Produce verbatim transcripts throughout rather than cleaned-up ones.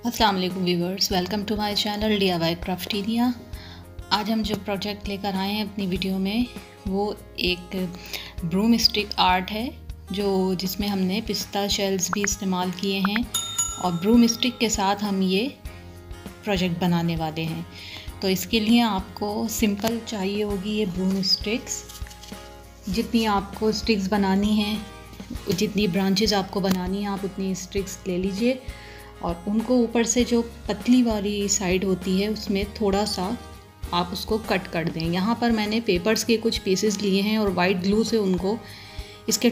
अस्सलाम वालेकुम viewers, welcome to my channel D I Y Craftinia. आज हम जो प्रोजेक्ट लेकर आए हैं अपनी वीडियो में वो एक ब्रूम स्टिक आर्ट है, जो जिसमें हमने पिस्ता शेल्स भी इस्तेमाल किए हैं और ब्रूम स्टिक के साथ हम ये प्रोजेक्ट बनाने वाले हैं। तो इसके लिए आपको सिंपल चाहिए होगी ये ब्रूम स्टिक्स। जितनी आपको स्टिक्स बनानी हैं, जितनी ब्रांचेस आपको बनानी हैं, आप उतनी स्टिक्स ले लीजिए और उनको ऊपर से जो पतली वाली साइड होती है उसमें थोड़ा सा आप उसको कट कर दें। यहाँ पर मैंने पेपर्स के कुछ पीसेस लिए हैं और वाइट ग्लू से उनको इसके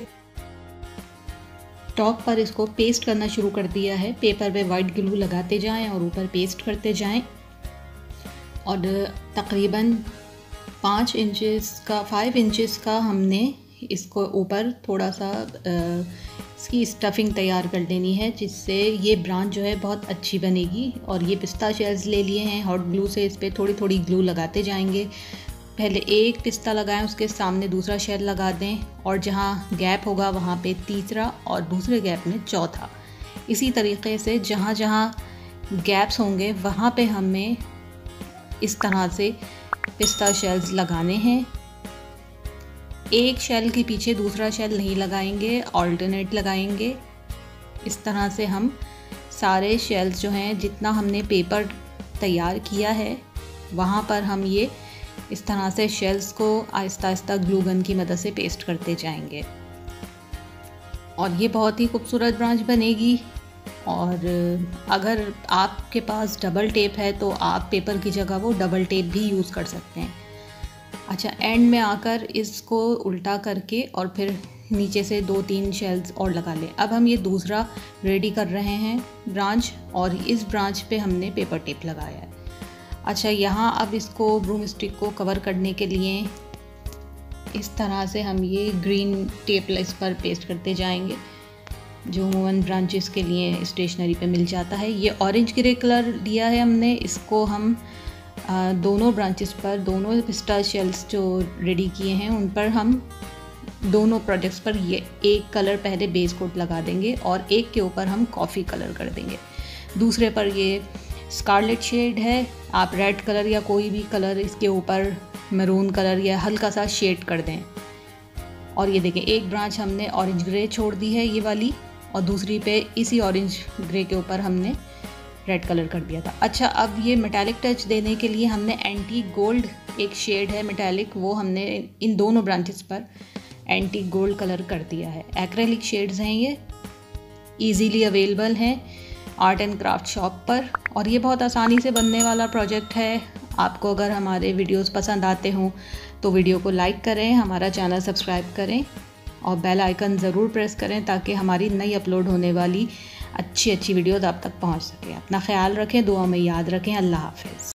टॉप पर इसको पेस्ट करना शुरू कर दिया है। पेपर पे वाइट ग्लू लगाते जाएं और ऊपर पेस्ट करते जाएं और तकरीबन पाँच इंचेस का फाइव इंचेस का हमने इसको ऊपर थोड़ा सा आ, इसकी स्टफिंग तैयार कर लेनी है, जिससे ये ब्रांच जो है बहुत अच्छी बनेगी। और ये पिस्ता शेल्स ले लिए हैं, हॉट ग्लू से इस पर थोड़ी थोड़ी ग्लू लगाते जाएंगे। पहले एक पिस्ता लगाएं, उसके सामने दूसरा शेल लगा दें और जहाँ गैप होगा वहाँ पे तीसरा और दूसरे गैप में चौथा। इसी तरीके से जहाँ जहाँ गैप्स होंगे वहाँ पे हमें इस तरह से पिस्ता शेल्स लगाने हैं। एक शेल के पीछे दूसरा शेल नहीं लगाएंगे, ऑल्टरनेट लगाएंगे। इस तरह से हम सारे शेल्स जो हैं, जितना हमने पेपर तैयार किया है वहाँ पर हम ये इस तरह से शेल्स को आहिस्ता आहिस्ता ग्लू गन की मदद से पेस्ट करते जाएंगे और ये बहुत ही खूबसूरत ब्रांच बनेगी। और अगर आपके पास डबल टेप है तो आप पेपर की जगह वो डबल टेप भी यूज़ कर सकते हैं। अच्छा, एंड में आकर इसको उल्टा करके और फिर नीचे से दो तीन शेल्स और लगा लें। अब हम ये दूसरा रेडी कर रहे हैं ब्रांच और इस ब्रांच पे हमने पेपर टेप लगाया है। अच्छा, यहाँ अब इसको ब्रूम स्टिक को कवर करने के लिए इस तरह से हम ये ग्रीन टेप इस पर पेस्ट करते जाएंगे, जो अमूमन ब्रांचेस के लिए स्टेशनरी पे मिल जाता है। ये ऑरेंज ग्रे कलर लिया है हमने, इसको हम आ, दोनों ब्रांचेस पर, दोनों पिस्ता शेल्स जो रेडी किए हैं उन पर हम दोनों प्रोजेक्ट्स पर ये एक कलर पहले बेस कोट लगा देंगे और एक के ऊपर हम कॉफ़ी कलर कर देंगे। दूसरे पर ये स्कारलेट शेड है, आप रेड कलर या कोई भी कलर इसके ऊपर मैरून कलर या हल्का सा शेड कर दें। और ये देखें, एक ब्रांच हमने ऑरेंज ग्रे छोड़ दी है ये वाली, और दूसरी पे इसी ऑरेंज ग्रे के ऊपर हमने रेड कलर कर दिया था। अच्छा, अब ये मेटालिक टच देने के लिए हमने एंटी गोल्ड एक शेड है मेटालिक, वो हमने इन दोनों ब्रांचेस पर एंटी गोल्ड कलर कर दिया है। एक्रेलिक शेड्स हैं, ये इजीली अवेलेबल हैं आर्ट एंड क्राफ्ट शॉप पर और ये बहुत आसानी से बनने वाला प्रोजेक्ट है। आपको अगर हमारे वीडियोस पसंद आते हों तो वीडियो को लाइक करें, हमारा चैनल सब्सक्राइब करें और बेल आइकन ज़रूर प्रेस करें ताकि हमारी नई अपलोड होने वाली अच्छी अच्छी वीडियोस आप तक पहुंच सके। अपना ख्याल रखें, दुआ में याद रखें। अल्लाह हाफ़िज़।